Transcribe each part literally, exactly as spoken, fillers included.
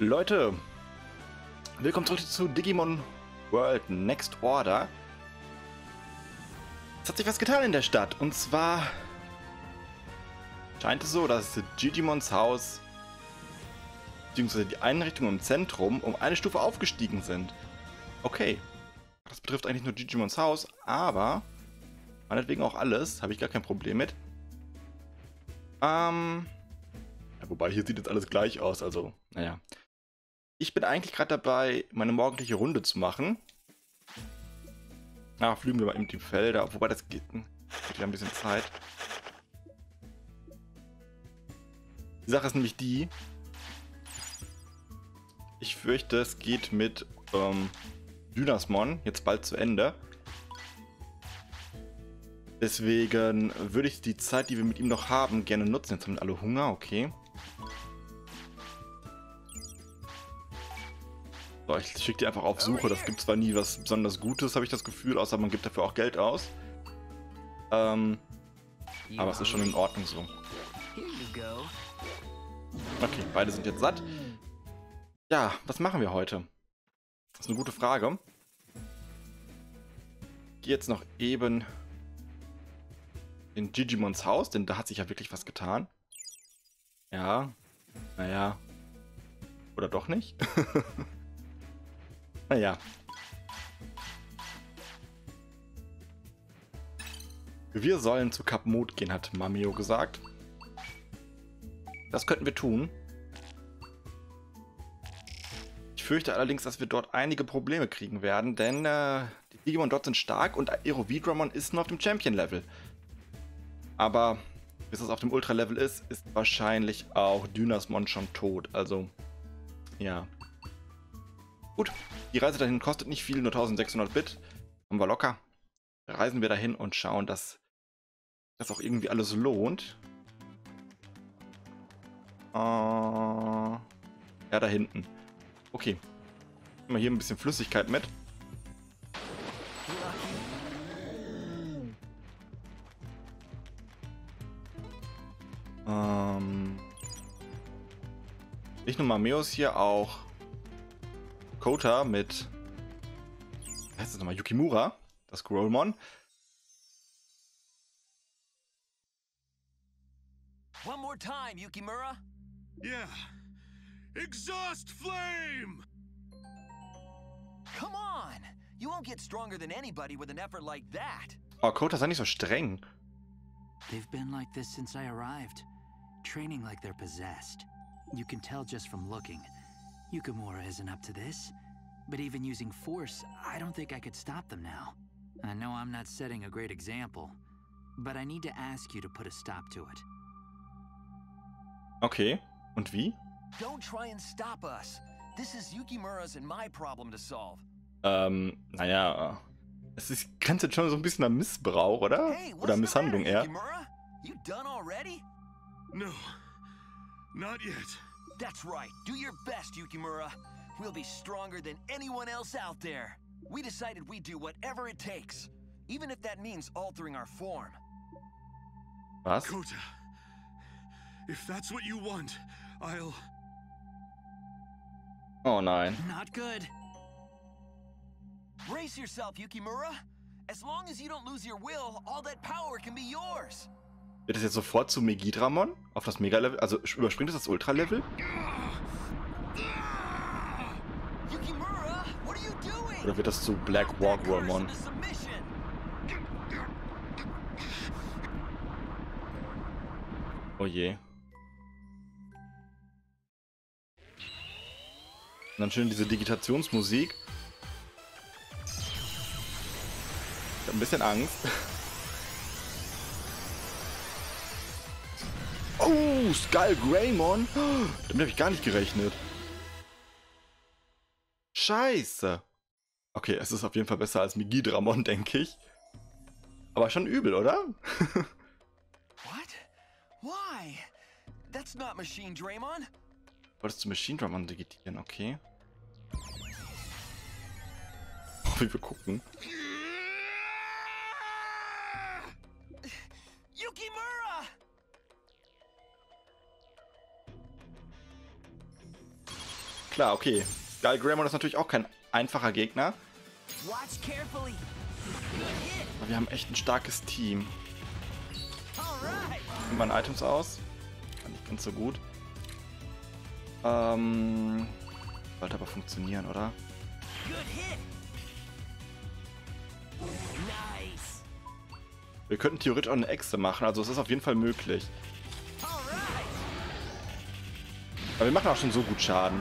Leute, willkommen zurück zu Digimon World Next Order. Es hat sich was getan in der Stadt, und zwar scheint es so, dass Gigimons Haus bzw. die Einrichtungen im Zentrum um eine Stufe aufgestiegen sind. Okay, das betrifft eigentlich nur Gigimons Haus, aber meinetwegen auch alles, habe ich gar kein Problem mit. Ähm, ja, wobei hier sieht jetzt alles gleich aus, also naja. Ich bin eigentlich gerade dabei, meine morgendliche Runde zu machen. Na, flügen wir mal eben die Felder, wobei das geht, geht wieder ein bisschen Zeit. Die Sache ist nämlich die, ich fürchte, es geht mit ähm, Dynasmon jetzt bald zu Ende. Deswegen würde ich die Zeit, die wir mit ihm noch haben, gerne nutzen. Jetzt haben alle Hunger, okay. So, ich schicke die einfach auf Suche. Das gibt zwar nie was besonders Gutes, habe ich das Gefühl, außer man gibt dafür auch Geld aus. Ähm, aber es ist schon in Ordnung so. Okay, beide sind jetzt satt. Ja, was machen wir heute? Das ist eine gute Frage. Ich gehe jetzt noch eben in Gigimons Haus, denn da hat sich ja wirklich was getan. Ja, naja. Oder doch nicht? Naja. Wir sollen zu Kap Mut gehen, hat Mameo gesagt. Das könnten wir tun. Ich fürchte allerdings, dass wir dort einige Probleme kriegen werden, denn äh, die Digimon dort sind stark und Aerovidramon ist nur auf dem Champion-Level. Aber bis es auf dem Ultra-Level ist, ist wahrscheinlich auch Dynasmon schon tot. Also, ja. Gut, die Reise dahin kostet nicht viel, nur eintausendsechshundert Bit. Haben wir locker. Reisen wir dahin und schauen, dass das auch irgendwie alles lohnt. Äh, ja, da hinten. Okay. Nehmen wir hier ein bisschen Flüssigkeit mit. Ähm, nicht nur Mameos hier, auch Kota mit, wie heißt das nochmal, Yukimura, das Growlmon. One more time, Yukimura. Yeah. Exhaust flame! Come on! You won't get stronger than anybody with an effort like that. Oh, Kota, sei nicht so streng. They've been like this since I arrived, training like they're possessed. You can tell just from looking. Yukimura isn't up to this, but even using force, I don't think I could stop them now. I know I'm not setting a great example, but I need to ask you to put a stop to it. Okay, und wie? Don't try and stop us. This is Yukimura's and my problem to solve. Ähm, naja, es ist, grenzt jetzt schon so ein bisschen an Missbrauch, oder? Hey, Oder what's the Misshandlung matter, eher. Yukimura? You done already? No. Not yet. That's right. Do your best, Yukimura. We'll be stronger than anyone else out there. We decided we'd do whatever it takes, even if that means altering our form. Was? Kota. If that's what you want, I'll... Oh nein. Not good. Brace yourself, Yukimura. As long as you don't lose your will, all that power can be yours. Wird es jetzt sofort zu Megidramon? Auf das Mega-Level? Also überspringt es das Ultra-Level? Yukimura, what are you doing? Oder wird das zu Black Wargramon? Oh je. Und dann schön diese Digitationsmusik. Ich hab ein bisschen Angst. Oh, Skull Greymon. Damit habe ich gar nicht gerechnet. Scheiße. Okay, es ist auf jeden Fall besser als Megidramon, denke ich. Aber schon übel, oder? What? Why? That's not Machine Draymon. Wolltest du Machine Dramon digitieren, okay. Oh, wie wir gucken. Yukimura! klar, okay. Skull Greymon ist natürlich auch kein einfacher Gegner. Watch carefully. Good hit. Aber wir haben echt ein starkes Team. All right. Nehmen wir Items aus. War nicht ganz so gut. Ähm, sollte aber funktionieren, oder? Good hit. Nice. Wir könnten theoretisch auch eine Echse machen, also es ist auf jeden Fall möglich. All right. Aber wir machen auch schon so gut Schaden.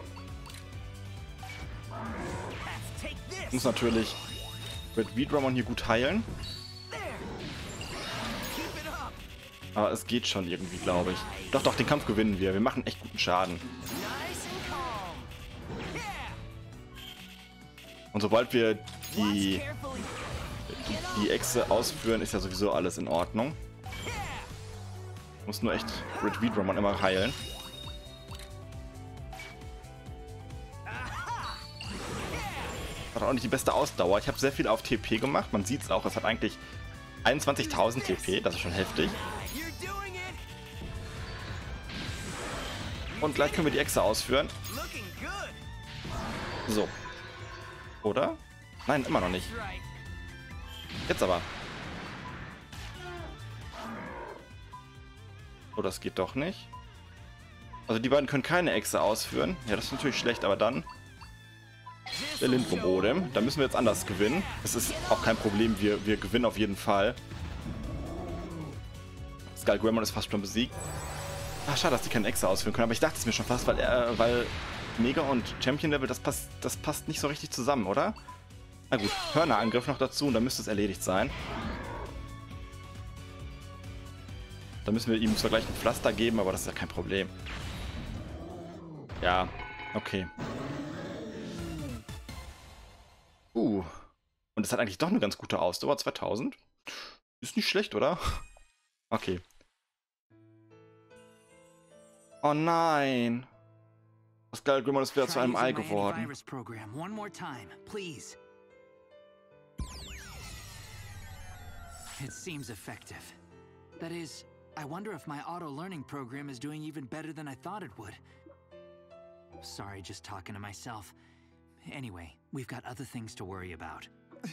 Let's take Ich this. muss natürlich Red V-Dramon hier gut heilen. There. Keep it up. Aber es geht schon irgendwie, glaube ich. Doch, doch, den Kampf gewinnen wir. Wir machen echt guten Schaden. Nice and calm. Yeah. Und sobald wir Watch die, carefully. die Echse ausführen, ist ja sowieso alles in Ordnung. Ich muss nur echt Red V-Dramon immer heilen. Hat auch nicht die beste Ausdauer. Ich habe sehr viel auf T P gemacht. Man sieht es auch. Es hat eigentlich einundzwanzigtausend T P. Das ist schon heftig. You're doing it. Und gleich können wir die Echse ausführen. Looking good. So. Oder? Nein, immer noch nicht. Right. Jetzt aber. Oh, das geht doch nicht. Also die beiden können keine Echse ausführen. Ja, das ist natürlich schlecht, aber dann der Lindwurm-Odem. Da müssen wir jetzt anders gewinnen. Das ist auch kein Problem. Wir, wir gewinnen auf jeden Fall. Skull Greymon ist fast schon besiegt. Ach, schade, dass die keine Echse ausführen können. Aber ich dachte es mir schon fast, weil, er, weil Mega und Champion Level, das passt, das passt nicht so richtig zusammen, oder? Na gut, Hörnerangriff noch dazu und dann müsste es erledigt sein. Da müssen wir ihm zwar gleich ein Pflaster geben, aber das ist ja kein Problem. Ja, okay. Uh. Und es hat eigentlich doch eine ganz gute Ausdauer. zweitausend. Ist nicht schlecht, oder? Okay. Oh nein. Skull Greymon ist wieder zu einem Ei geworden. Virus program one more time, please. It seems effective. That is, I wonder if my auto-learning program is doing even better than I thought it would. Sorry, just talking to myself. Anyway, we've got other things to worry about.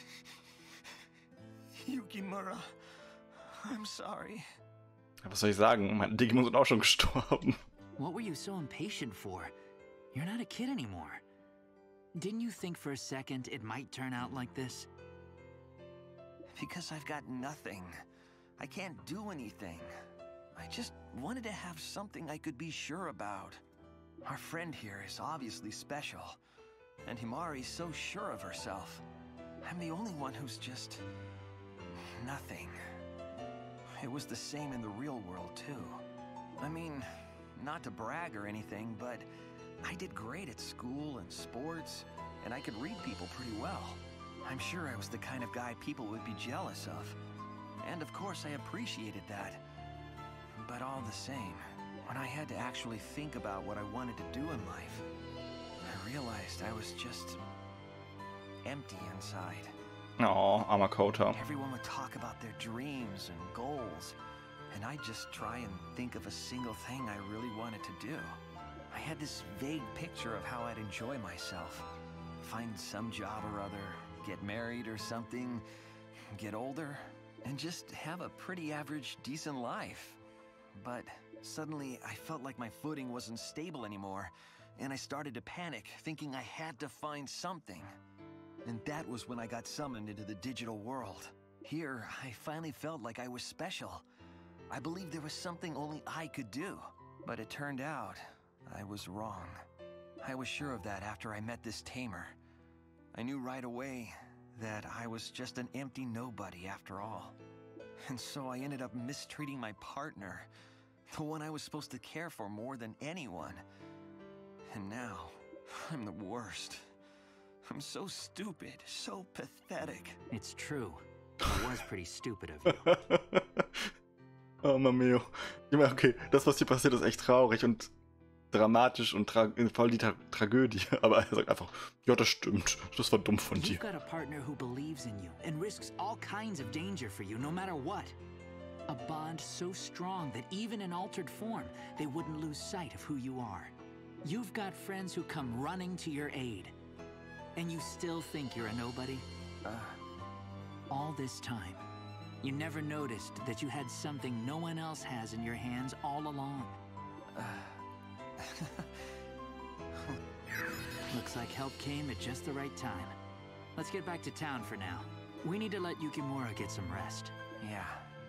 Yukimura, I'm sorry. Was soll ich sagen? Meine Digimon sind auch schon gestorben. What were you so impatient for? You're not a kid anymore. Didn't you think for a second it might turn out like this? Because I've got nothing. I can't do anything. I just wanted to have something I could be sure about. Our friend here is obviously special. And Himari's so sure of herself. I'm the only one who's just... nothing. It was the same in the real world, too. I mean, not to brag or anything, but I did great at school and sports, and I could read people pretty well. I'm sure I was the kind of guy people would be jealous of. And of course I appreciated that. But all the same, when I had to actually think about what I wanted to do in life, I realized I was just empty inside. Oh, armer Kota. Everyone would talk about their dreams and goals, and I'd just try and think of a single thing I really wanted to do. I had this vague picture of how I'd enjoy myself. Find some job or other, get married or something, get older, and just have a pretty average, decent life. But suddenly, I felt like my footing wasn't stable anymore, and I started to panic, thinking I had to find something. And that was when I got summoned into the digital world. Here, I finally felt like I was special. I believed there was something only I could do. But it turned out, I was wrong. I was sure of that after I met this tamer. I knew right away that I was just an empty nobody after all. And so I ended up mistreating my partner, the one I was supposed to care for more than anyone. And now, I'm the worst. I'm so stupid, so pathetic. It's true. It was pretty stupid of you. Oh, Mameo. Okay, das, was hier passiert, ist echt traurig und dramatisch und tra voll die Tra Tragödie. Aber er sagt einfach, ja, das stimmt. Das war dumm von dir. You've got a partner who believes in you and risks all kinds of danger for you, no matter what. A bond so strong that even in altered form, they wouldn't lose sight of who you are. You've got friends who come running to your aid. And you still think you're a nobody? Uh, All this time, you never noticed that you had something no one else has in your hands all along. Looks like help came at just the right time. Let's get back to town for now. We need to let Yukimura get some rest. yeah.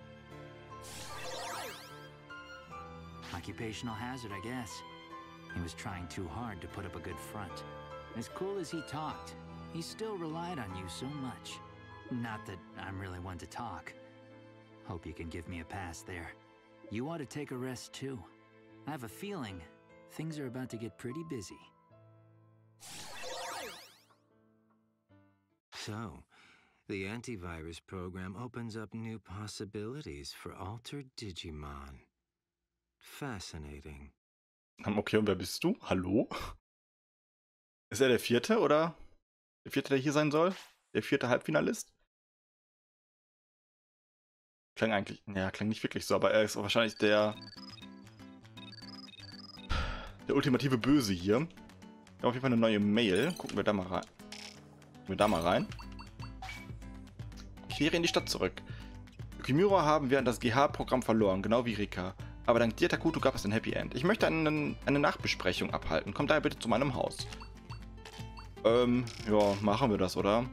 Occupational hazard, I guess. He was trying too hard to put up a good front. As cool as he talked, he still relied on you so much. Not that I'm really one to talk. Hope you can give me a pass there. You ought to take a rest too. I have a feeling things are about to get pretty busy. So, the antivirus program opens up new possibilities for altered Digimon. Fascinating. Okay, und wer bist du? Hallo? Ist er der Vierte, oder? Der Vierte, der hier sein soll? Der vierte Halbfinalist? Klang eigentlich... Ja, klang nicht wirklich so, aber er ist wahrscheinlich der... Der ultimative Böse hier. Wir haben auf jeden Fall eine neue Mail. Gucken wir da mal rein. Gucken wir da mal rein. Kehre in die Stadt zurück. Yukimura haben wir an das G H-Programm verloren, genau wie Rika. Aber dank dir, Takuto, gab es ein Happy End. Ich möchte einen, eine Nachbesprechung abhalten. Komm daher bitte zu meinem Haus. Ähm, ja, machen wir das, oder?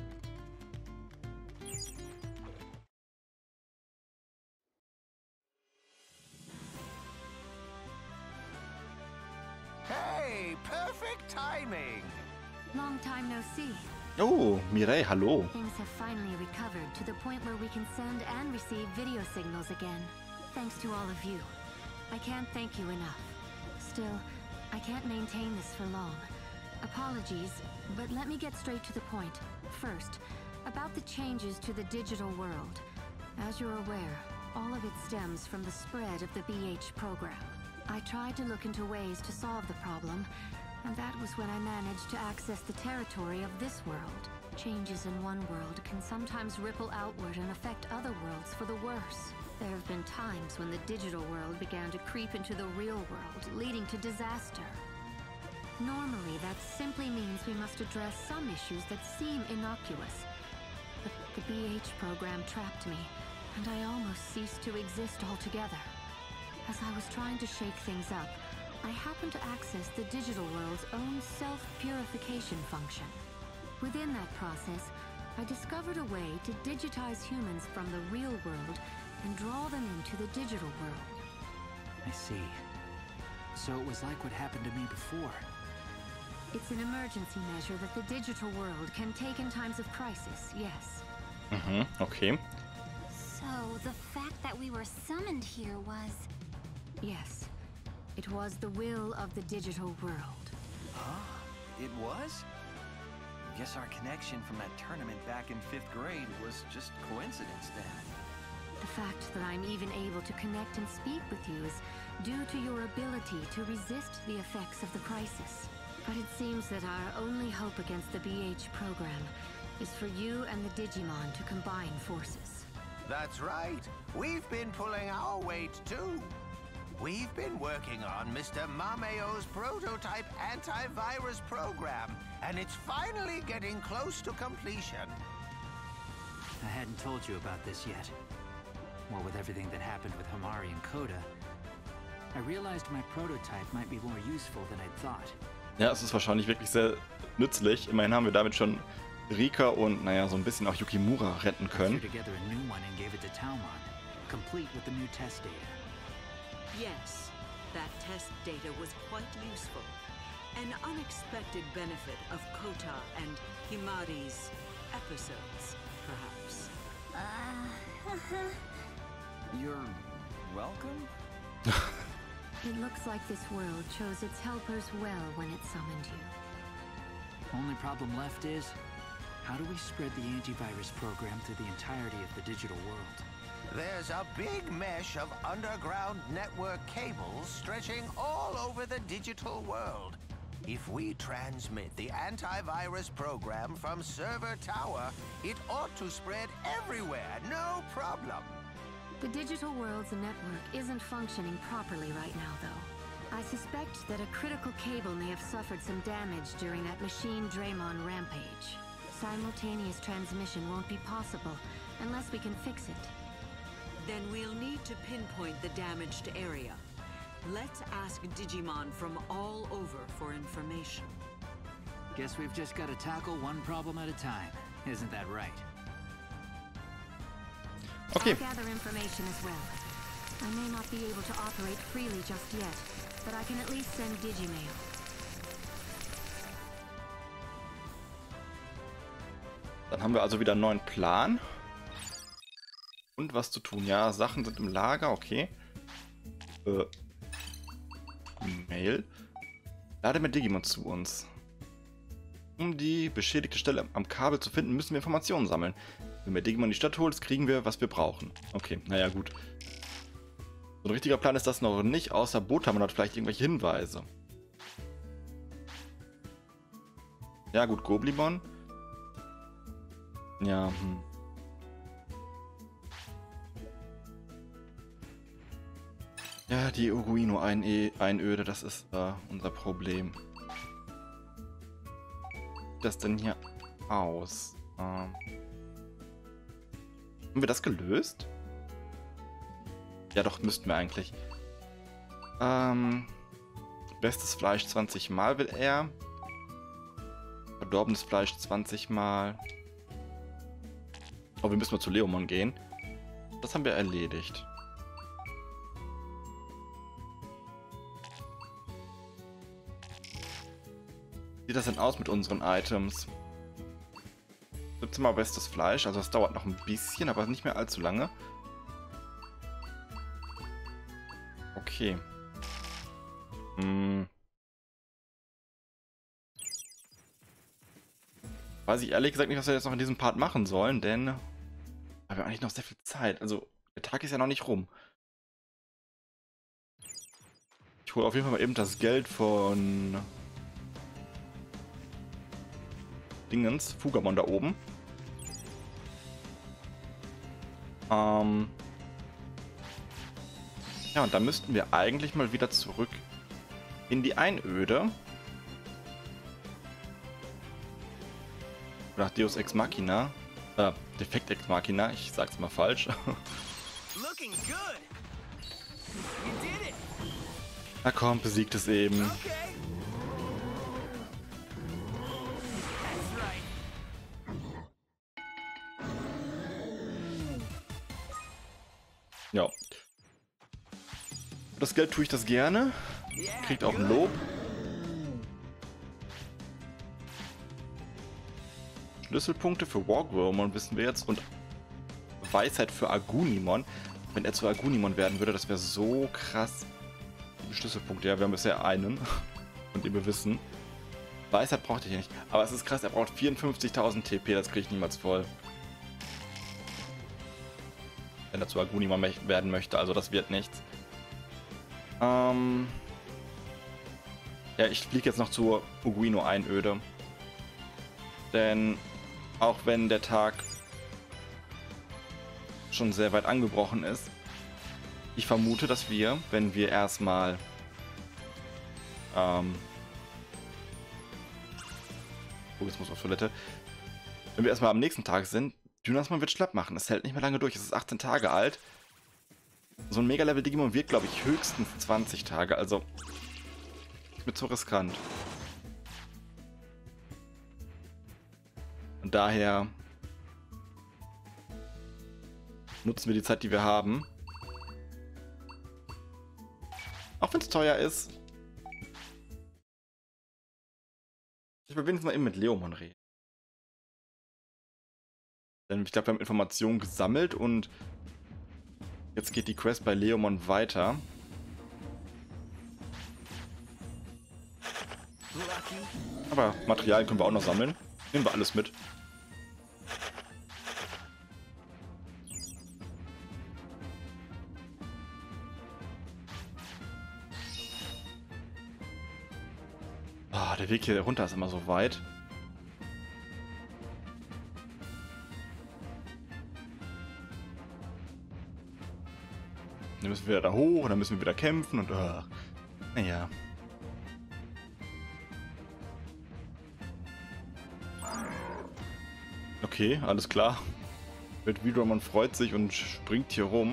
Hey, perfect timing. Long time no see. Oh, Mireille, hallo. Things have finally recovered to the point where we can send and receive video signals again. Thanks to all of you. I can't thank you enough. Still, I can't maintain this for long. Apologies, but let me get straight to the point. First, about the changes to the digital world. As you're aware, all of it stems from the spread of the B H program. I tried to look into ways to solve the problem, and that was when I managed to access the territory of this world. Changes in one world can sometimes ripple outward and affect other worlds for the worse. There have been times when the digital world began to creep into the real world, leading to disaster. Normally, that simply means we must address some issues that seem innocuous. But the B H program trapped me, and I almost ceased to exist altogether. As I was trying to shake things up, I happened to access the digital world's own self-purification function. Within that process, I discovered a way to digitize humans from the real world and draw them into the digital world. I see. So it was like what happened to me before. It's an emergency measure that the digital world can take in times of crisis, yes. Mhm, okay. So, the fact that we were summoned here was... Yes. It was the will of the digital world. Huh? It was? Guess our connection from that tournament back in fifth grade was just coincidence then. The fact that I'm even able to connect and speak with you is due to your ability to resist the effects of the crisis. But it seems that our only hope against the B H program is for you and the Digimon to combine forces. That's right. We've been pulling our weight too. We've been working on Mister Mameo's prototype antivirus program, and it's finally getting close to completion. I hadn't told you about this yet. Well, with everything that happened with Hamari and Koda, I realized my prototype might be more useful than I'd thought. Ja, es ist wahrscheinlich wirklich sehr nützlich. Immerhin haben wir damit schon Rika und, naja, so ein bisschen auch Yukimura retten I threw können. together a new one and gave it to Taumon, complete with the new test data. Yes, that test data was quite useful. An unexpected benefit of Kota and Himari's episodes, perhaps. Uh, You're welcome? It looks like this world chose its helpers well when it summoned you. Only problem left is, how do we spread the antivirus program through the entirety of the digital world? There's a big mesh of underground network cables stretching all over the digital world. If we transmit the antivirus program from Server Tower, it ought to spread everywhere, no problem. The digital world's network isn't functioning properly right now, though. I suspect that a critical cable may have suffered some damage during that Machine Draymon rampage. Simultaneous transmission won't be possible unless we can fix it. Then we'll need to pinpoint the damaged area. Let's ask Digimon from all over for information. Guess we've just got to tackle one problem at a time. Isn't that right? Okay. I'll gather information as well. I may not be able to operate freely just yet, but I can at least send Digimail. Dann haben wir also wieder einen neuen Plan. Und was zu tun. Ja, Sachen sind im Lager, okay. Äh, Mail. Lade mit Digimon zu uns. Um die beschädigte Stelle am Kabel zu finden, müssen wir Informationen sammeln. Wenn wir Digimon in die Stadt holen, kriegen wir, was wir brauchen. Okay, naja, gut. So ein richtiger Plan ist das noch nicht, außer Botamon hat vielleicht irgendwelche Hinweise. Ja, gut, Goblibon. Ja, hm. Ja, die Uruino-Einöde, das ist äh, unser Problem. Wie sieht das denn hier aus? Ähm, haben wir das gelöst? Ja, doch, müssten wir eigentlich. Ähm, bestes Fleisch zwanzig Mal will er. Verdorbenes Fleisch zwanzig Mal. Oh, wir müssen mal zu Leomon gehen. Das haben wir erledigt. Wie sieht das denn aus mit unseren Items? siebzehn Mal bestes Fleisch, also das dauert noch ein bisschen, aber nicht mehr allzu lange. Okay. Hm. Weiß ich ehrlich gesagt nicht, was wir jetzt noch in diesem Part machen sollen, denn wir haben eigentlich noch sehr viel Zeit. Also, der Tag ist ja noch nicht rum. Ich hole auf jeden Fall mal eben das Geld von Dingens, Fugamon da oben. Ähm ja, und dann müssten wir eigentlich mal wieder zurück in die Einöde. Nach Deus Ex Machina. Äh, Defekt Ex Machina, ich sag's mal falsch. Na komm, besiegt es eben. Ja. Für das Geld tue ich das gerne. Kriegt auch ein Lob. Schlüsselpunkte für Wargreymon wissen wir jetzt und Weisheit für Agunimon. Wenn er zu Agunimon werden würde, das wäre so krass. Die Schlüsselpunkte, ja, wir haben bisher einen, von dem wir wissen. Weisheit braucht er hier nicht. Aber es ist krass, er braucht vierundfünfzigtausend T P, das kriege ich niemals voll. Wenn er zu Agunimon werden möchte, also das wird nichts. Ähm ja, ich fliege jetzt noch zur Uruino-Einöde. Denn auch wenn der Tag schon sehr weit angebrochen ist, ich vermute, dass wir, wenn wir erstmal ähm oh, jetzt muss auf Toilette. Wenn wir erstmal am nächsten Tag sind, Dynasmon wird schlapp machen. Es hält nicht mehr lange durch. Es ist achtzehn Tage alt. So ein Mega-Level-Digimon wird, glaube ich, höchstens zwanzig Tage. Also ist mir zu riskant. Und daher nutzen wir die Zeit, die wir haben. Auch wenn es teuer ist. Ich will wenigstens mal eben mit Leomon reden. Denn ich glaube, wir haben Informationen gesammelt und jetzt geht die Quest bei Leomon weiter. Aber Material können wir auch noch sammeln. Nehmen wir alles mit. Oh, der Weg hier runter ist immer so weit. Dann müssen wir wieder da hoch und dann müssen wir wieder kämpfen und ach. Naja. Okay, alles klar. Red Widramon freut sich und springt hier rum.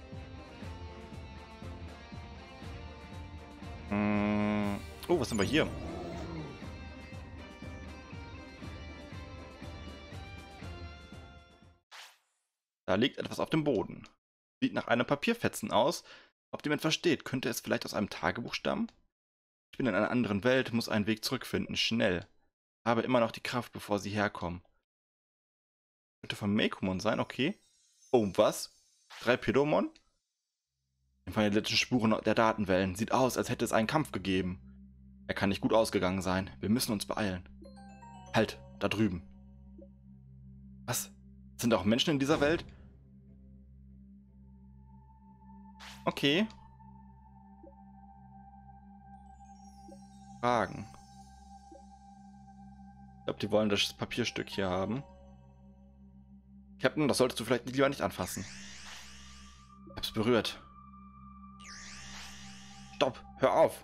Hm. Oh, was haben wir hier? Da liegt etwas auf dem Boden. Sieht nach einem Papierfetzen aus. Ob dem etwas steht, könnte es vielleicht aus einem Tagebuch stammen? Ich bin in einer anderen Welt, muss einen Weg zurückfinden, schnell. Habe immer noch die Kraft, bevor sie herkommen. Könnte von Meicoomon sein, okay. Oh, was? Drei Pedomon? Von den letzten Spuren der Datenwellen. Sieht aus, als hätte es einen Kampf gegeben. Er kann nicht gut ausgegangen sein. Wir müssen uns beeilen. Halt, da drüben. Was? Sind auch Menschen in dieser Welt? Okay. Fragen. Ich glaube, die wollen das Papierstück hier haben. Captain, das solltest du vielleicht lieber nicht anfassen. Ich hab's berührt. Stopp, hör auf.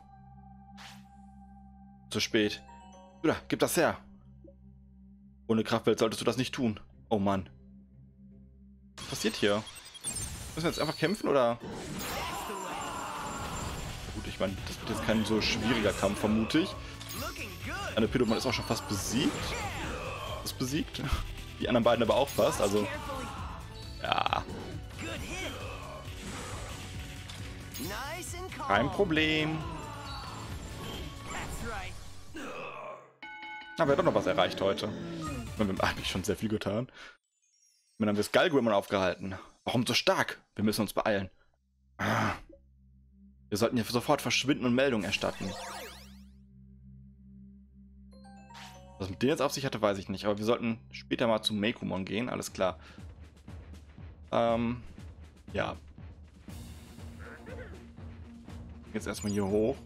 Zu spät. Bruder, gib das her. Ohne Kraftwelt solltest du das nicht tun. Oh Mann. Was passiert hier? Müssen wir jetzt einfach kämpfen, oder? Gut, ich meine, das wird jetzt kein so schwieriger Kampf, vermute ich. Eine Pedomon ist auch schon fast besiegt. Ist besiegt. Die anderen beiden aber auch fast, also... Ja. Kein Problem. Aber wir haben doch noch was erreicht heute. Wir haben eigentlich schon sehr viel getan. Dann haben wir Skullgrimmon aufgehalten. Warum so stark? Wir müssen uns beeilen. Wir sollten hier sofort verschwinden und Meldungen erstatten. Was mit denen jetzt auf sich hatte, weiß ich nicht. Aber wir sollten später mal zu Meicoomon gehen. Alles klar. Ähm, ja. Jetzt erstmal hier hoch.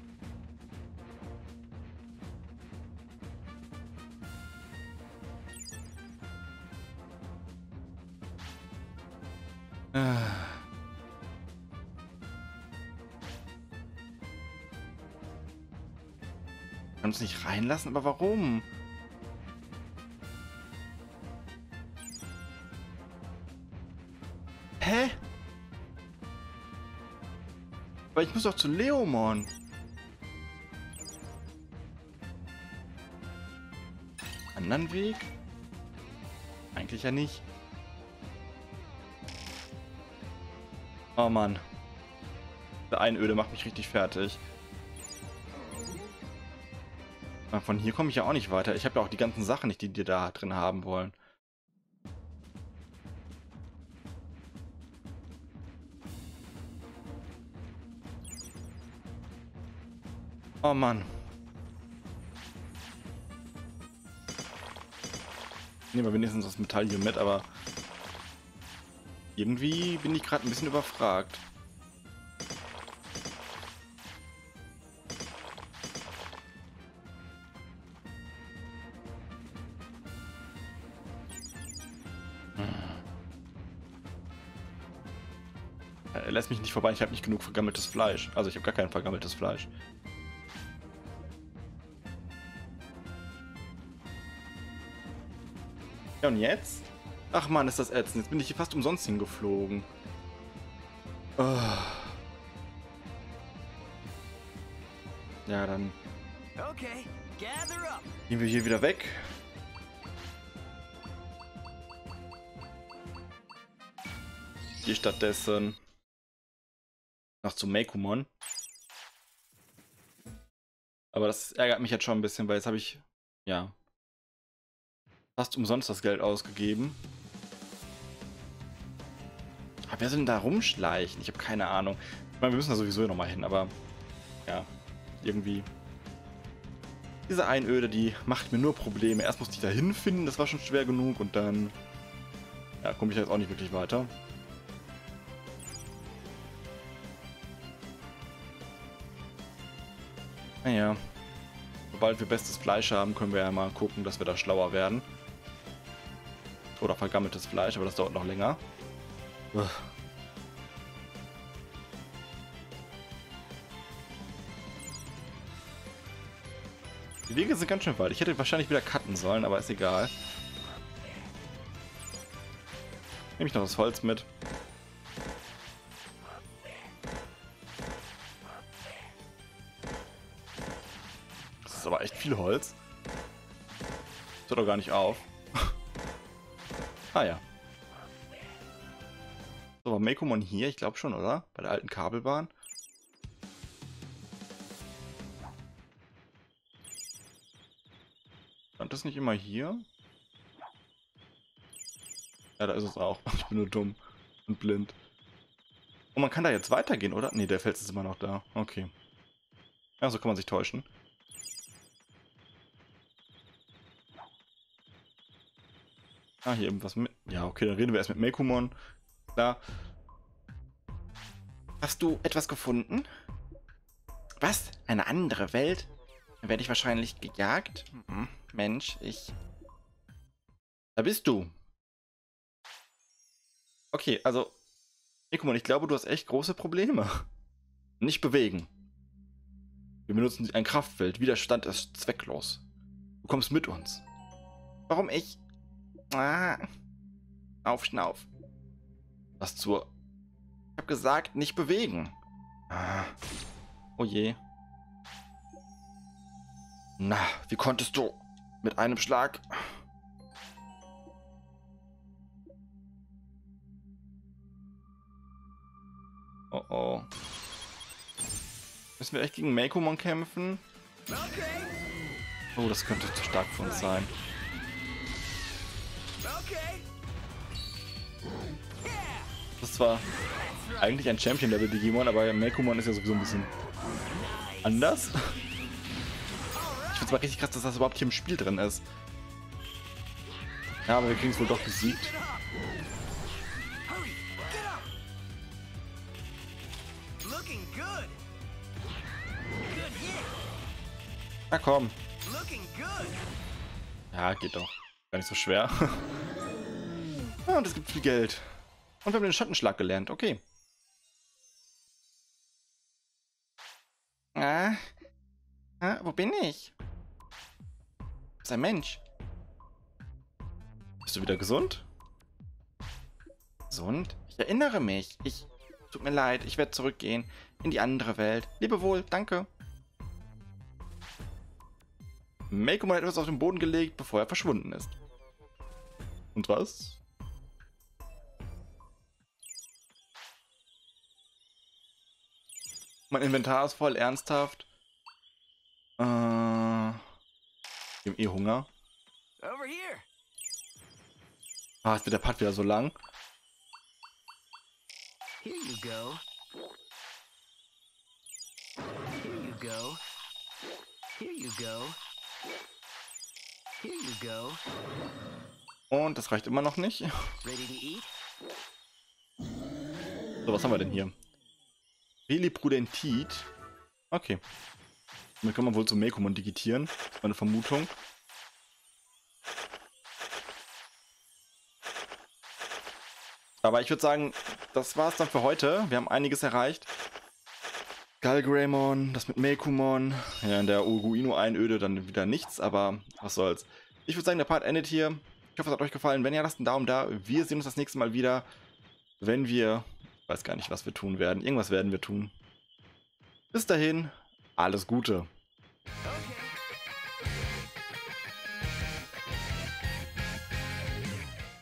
Äh. Kann uns nicht reinlassen, aber warum? Hä? Aber ich muss doch zu Leomon. Anderen Weg? Eigentlich ja nicht. Oh Mann. Der Einöde macht mich richtig fertig. Von hier komme ich ja auch nicht weiter. Ich habe ja auch die ganzen Sachen nicht, die die da drin haben wollen. Oh Mann. Nehmen wir wenigstens das Metall hier mit, aber irgendwie bin ich gerade ein bisschen überfragt. Er lässt mich nicht vorbei, ich habe nicht genug vergammeltes Fleisch. Also ich habe gar kein vergammeltes Fleisch. Ja, und jetzt? Ach man, ist das ätzend. Jetzt bin ich hier fast umsonst hingeflogen. Oh. Ja, dann gehen wir hier wieder weg. Hier stattdessen noch zu Meicoomon. Aber das ärgert mich jetzt schon ein bisschen, weil jetzt habe ich, ja, fast umsonst das Geld ausgegeben. Aber wer soll denn da rumschleichen? Ich habe keine Ahnung. Ich meine, wir müssen da sowieso nochmal hin, aber ja, irgendwie. Diese Einöde, die macht mir nur Probleme. Erst musste ich da hinfinden, das war schon schwer genug, und dann ja, komme ich jetzt auch nicht wirklich weiter. Naja, sobald wir bestes Fleisch haben, können wir ja mal gucken, dass wir da schlauer werden. Oder vergammeltes Fleisch, aber das dauert noch länger. Uff. Die Wege sind ganz schön weit. Ich hätte wahrscheinlich wieder cutten sollen, aber ist egal. Nehme ich noch das Holz mit. Das ist aber echt viel Holz. Das hört doch gar nicht auf. Ah ja. So, war Meicoomon hier? Ich glaube schon, oder? Bei der alten Kabelbahn. Stand das nicht immer hier? Ja, da ist es auch. Ich bin nur dumm und blind. Und man kann da jetzt weitergehen, oder? Ne, der Fels ist immer noch da. Okay. Ja, so kann man sich täuschen. Ah, hier irgendwas mit... Ja, okay, dann reden wir erst mit Meicoomon. Klar. Hast du etwas gefunden? Was? Eine andere Welt? Dann werde ich wahrscheinlich gejagt? Hm, Mensch, ich... Da bist du. Okay, also... Meicoomon, ich glaube, du hast echt große Probleme. Nicht bewegen. Wir benutzen ein Kraftfeld. Widerstand ist zwecklos. Du kommst mit uns. Warum ich... Ah. Auf, Schnauf. Was zur... Ich hab gesagt, nicht bewegen. Ah. Oh je. Na, wie konntest du? Mit einem Schlag... Oh oh. Müssen wir echt gegen Meicoomon kämpfen? Oh, das könnte zu stark für uns sein. Das ist zwar eigentlich ein Champion-Level-Digimon, aber Meicoomon ist ja sowieso ein bisschen anders. Ich find's mal richtig krass, dass das überhaupt hier im Spiel drin ist. Ja, aber wir kriegen es wohl doch besiegt. Na komm. Ja, geht doch. Gar nicht so schwer. Ja, und es gibt viel Geld. Und wir haben den Schattenschlag gelernt. Okay. Ah. Ah, wo bin ich? Du bist ein Mensch. Bist du wieder gesund? Gesund? Ich erinnere mich. Ich... Tut mir leid, ich werde zurückgehen. In die andere Welt. Lebe wohl, danke. Meicoomon hat etwas auf den Boden gelegt, bevor er verschwunden ist. Und was? Mein Inventar ist voll, ernsthaft. Äh, wir haben eh Hunger. Ah, jetzt wird der Part wieder so lang. Here you go. Here you go. Here you go. Here you go. Und das reicht immer noch nicht. Ready to eat? So, was haben wir denn hier? Veliprudentit. Okay. Damit kann man wohl zu Meicoomon digitieren. Das ist meine Vermutung. Aber ich würde sagen, das war's dann für heute. Wir haben einiges erreicht. Galgreymon, das mit Meicoomon. Ja, in der Uruguino-Einöde dann wieder nichts, aber was soll's. Ich würde sagen, der Part endet hier. Ich hoffe, es hat euch gefallen. Wenn ja, lasst einen Daumen da. Wir sehen uns das nächste Mal wieder, wenn wir... Ich weiß gar nicht, was wir tun werden. Irgendwas werden wir tun. Bis dahin, alles Gute.